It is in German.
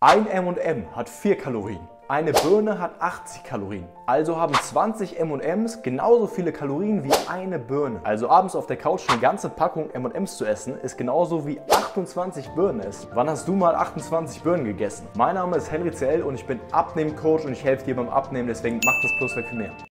Ein M&M hat 4 Kalorien. Eine Birne hat 80 Kalorien. Also haben 20 M&Ms genauso viele Kalorien wie eine Birne. Also abends auf der Couch eine ganze Packung M&Ms zu essen, ist genauso wie 28 Birnen essen. Wann hast du mal 28 Birnen gegessen? Mein Name ist Henry CL und ich bin Abnehmen-Coach und ich helfe dir beim Abnehmen, deswegen mach das Plus für mehr.